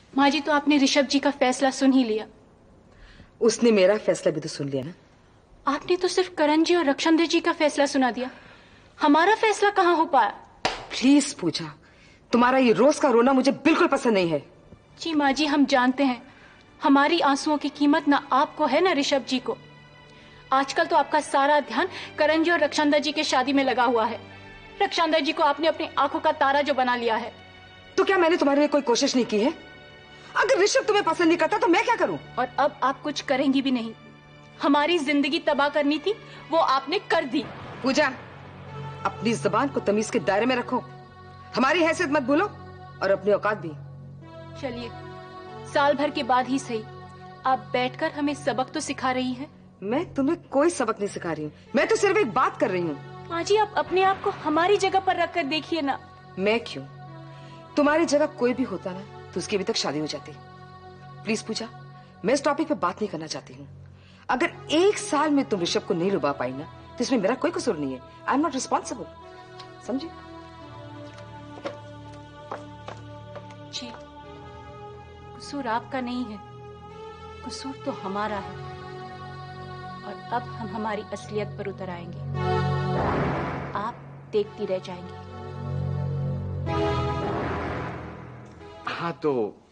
माँ जी, तो आपने ऋषभ जी का फैसला सुन ही लिया। उसने मेरा फैसला भी तो सुन लिया ना। आपने तो सिर्फ करण जी और रक्षांदर जी का फैसला सुना दिया, हमारा फैसला कहाँ हो पाया? प्लीज पूजा, तुम्हारा ये रोज का रोना मुझे बिल्कुल पसंद नहीं है। जी माँ जी, हम जानते हैं हमारी आंसुओं की कीमत ना आपको है ना ऋषभ जी को। आजकल तो आपका सारा ध्यान करण जी और रक्षांदर जी के शादी में लगा हुआ है। रक्षांदर जी को आपने अपनी आंखों का तारा जो बना लिया है। तो क्या मैंने तुम्हारे लिए कोई कोशिश नहीं की है? अगर ऋषभ तुम्हें पसंद नहीं करता तो मैं क्या करूं? और अब आप कुछ करेंगी भी नहीं। हमारी जिंदगी तबाह करनी थी, वो आपने कर दी। पूजा, अपनी जुबान को तमीज के दायरे में रखो। हमारी हैसियत मत भूलो और अपनी औकात भी। चलिए, साल भर के बाद ही सही, आप बैठकर हमें सबक तो सिखा रही हैं। मैं तुम्हें कोई सबक नहीं सिखा रही हूँ, मैं तो सिर्फ एक बात कर रही हूँ। माँ जी, आप अपने आप को हमारी जगह पर रखकर देखिए ना। मैं क्यों? तुम्हारी जगह कोई भी होता ना तो उसकी अभी तक शादी हो जाती। प्लीज पूजा, मैं इस टॉपिक पे बात नहीं करना चाहती हूँ। अगर एक साल में तुम ऋषभ को नहीं रुबा पाई ना तो इसमें मेरा कोई कसूर नहीं है। आई एम नॉट रिस्पॉन्सिबल, समझे? जी, कसूर आपका नहीं है, कसूर तो हमारा है। और अब हम हमारी असलियत पर उतर आएंगे, आप देखती रह जाएंगी। हाँ, तो